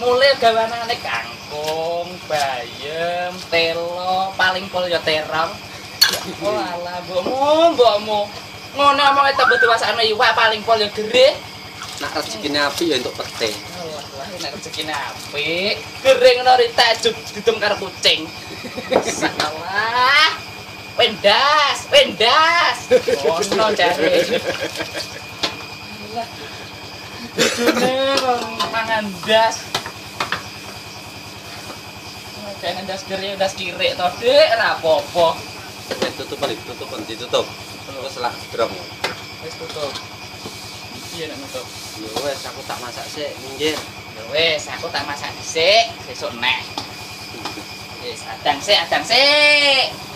Mulai gawanane kangkung, bayem, telo, paling pol ya terong. Oh alah, mbokmu. Ngono omongke tambah dewasane iwak paling pol ya gerih. Nak rezekine apik ya untuk pete. Alah, nek rezekine apik, gering ngono rita didum karo kucing. Salah. Pendas. Ono jare. Alah. Bojone mangan das. Jangan das kiri, das kiri to, Dik, ora apa-apa. Tutupan ditutup. Wes lah drong. Wis tutup. Iya nek nutup. Ya wes aku tak masak sik, minggir. Ya wis, aku tak masak dhisik, sesuk nek. Wis, adang sik.